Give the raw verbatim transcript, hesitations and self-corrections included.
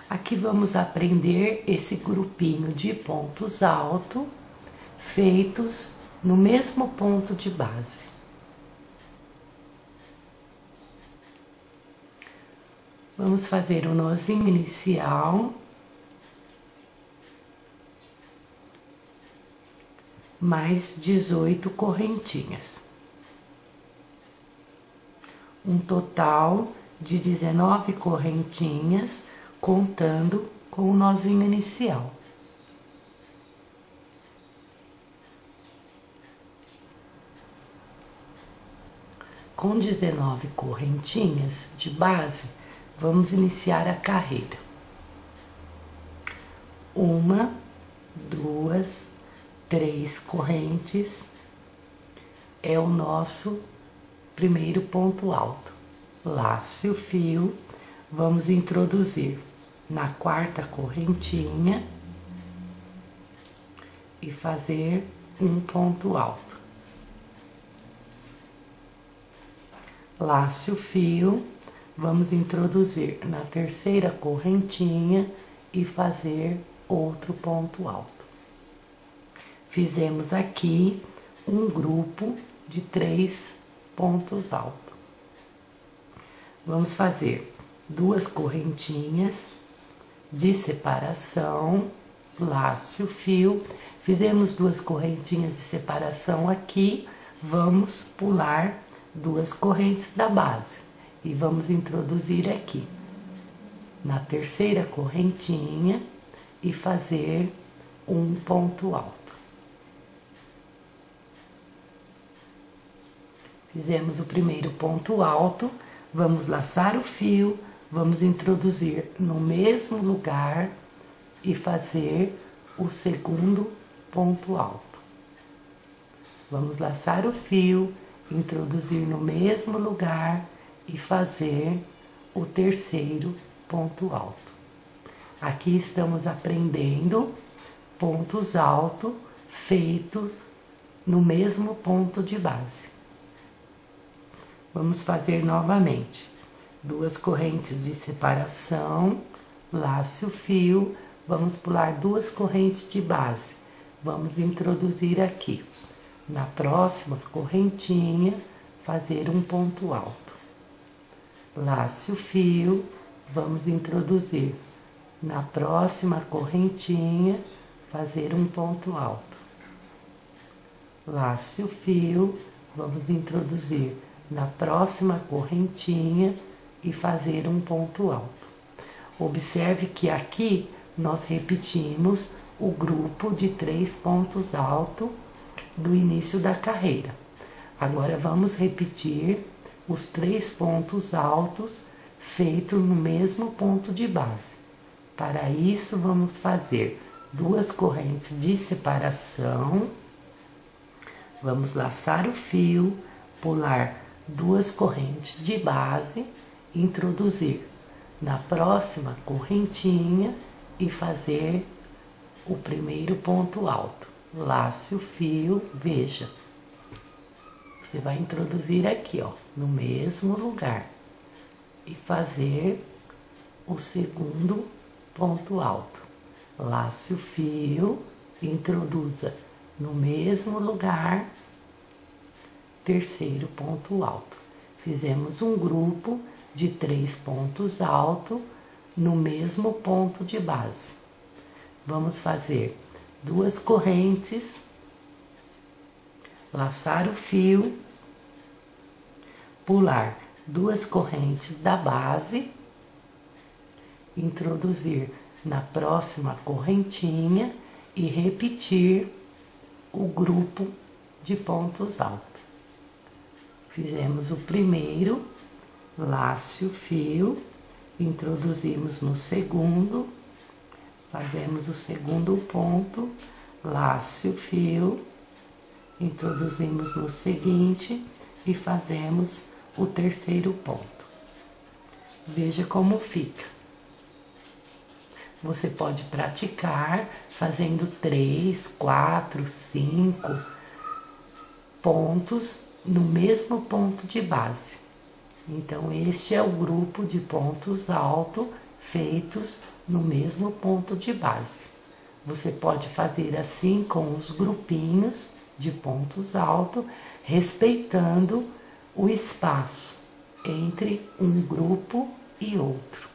Aqui vamos aprender esse grupinho de pontos altos feitos no mesmo ponto de base. Vamos fazer o nozinho inicial, mais dezoito correntinhas. Um total de dezenove correntinhas, contando com o nozinho inicial. Com dezenove correntinhas de base, vamos iniciar a carreira. Uma, duas, três correntes é o nosso primeiro ponto alto. Lace o fio, vamos introduzir na quarta correntinha e fazer um ponto alto. Lace o fio, vamos introduzir na terceira correntinha e fazer outro ponto alto. Fizemos aqui um grupo de três pontos altos. Vamos fazer duas correntinhas de separação, lace o fio. Fizemos duas correntinhas de separação aqui, vamos pular duas correntes da base e vamos introduzir aqui na terceira correntinha e fazer um ponto alto. Fizemos o primeiro ponto alto, vamos laçar o fio, vamos introduzir no mesmo lugar e fazer o segundo ponto alto. Vamos laçar o fio, introduzir no mesmo lugar e fazer o terceiro ponto alto. Aqui estamos aprendendo pontos altos feitos no mesmo ponto de base. Vamos fazer novamente duas correntes de separação, lace o fio, vamos pular duas correntes de base, vamos introduzir aqui na próxima correntinha, fazer um ponto alto. Lace o fio, vamos introduzir na próxima correntinha, fazer um ponto alto. Lace o fio, vamos introduzir na próxima correntinha e fazer um ponto alto. Observe que aqui nós repetimos o grupo de três pontos altos do início da carreira. Agora vamos repetir os três pontos altos feitos no mesmo ponto de base. Para isso, vamos fazer duas correntes de separação, vamos laçar o fio, pular duas correntes de base, introduzir na próxima correntinha e fazer o primeiro ponto alto. Lace o fio, veja, você vai introduzir aqui, ó, no mesmo lugar e fazer o segundo ponto alto. Lace o fio, introduza no mesmo lugar, terceiro ponto alto. Fizemos um grupo de três pontos altos no mesmo ponto de base. Vamos fazer duas correntes, laçar o fio, pular duas correntes da base, introduzir na próxima correntinha e repetir o grupo de pontos altos. Fizemos o primeiro, lace o fio, introduzimos no segundo, fazemos o segundo ponto, lace o fio, introduzimos no seguinte e fazemos o terceiro ponto. Veja como fica. Você pode praticar fazendo três, quatro, cinco pontos no mesmo ponto de base. Então, este é o grupo de pontos altos feitos no mesmo ponto de base. Você pode fazer assim com os grupinhos de pontos altos, respeitando o espaço entre um grupo e outro.